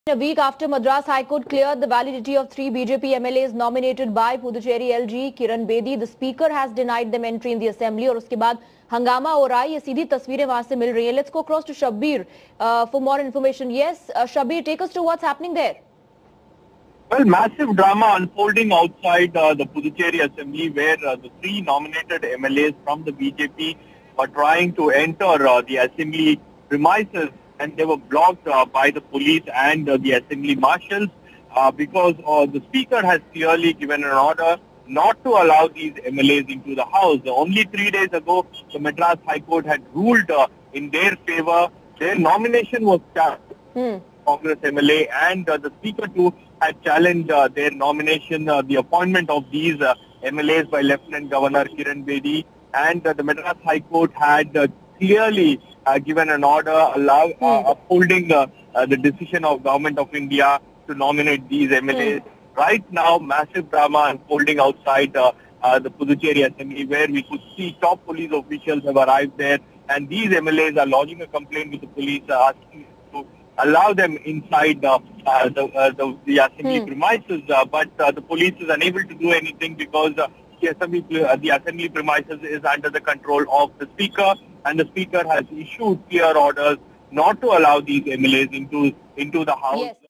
A week after Madras High Court cleared the validity of 3 BJP MLAs nominated by Puducherry LG Kiran Bedi, the Speaker has denied them entry in the Assembly और उसके बाद हंगामा हो रहा है. ये सीधी तस्वीरें वहां से मिल रही हैं. Let's go across to Shabbir for more information. Yes, Shabbir, take us to what's happening there. Well, massive drama unfolding outside the Puducherry Assembly where the 3 nominated MLAs from the BJP were trying to enter the Assembly premises, and they were blocked by the police and the Assembly marshals because the Speaker has clearly given an order not to allow these MLAs into the House. Only 3 days ago, the Madras High Court had ruled in their favor. Their nomination was challenged. Congress MLA and the Speaker too had challenged their nomination, the appointment of these MLAs by Lieutenant Governor Kiran Bedi, and the Madras High Court had clearly given an order upholding the decision of Government of India to nominate these MLAs. Right now, massive drama unfolding outside the Puducherry Assembly, where we could see top police officials have arrived there, and these MLAs are lodging a complaint with the police asking to allow them inside the Assembly premises, but the police is unable to do anything because the Assembly premises is under the control of the Speaker, and the Speaker has issued clear orders not to allow these MLAs into the House. Yes.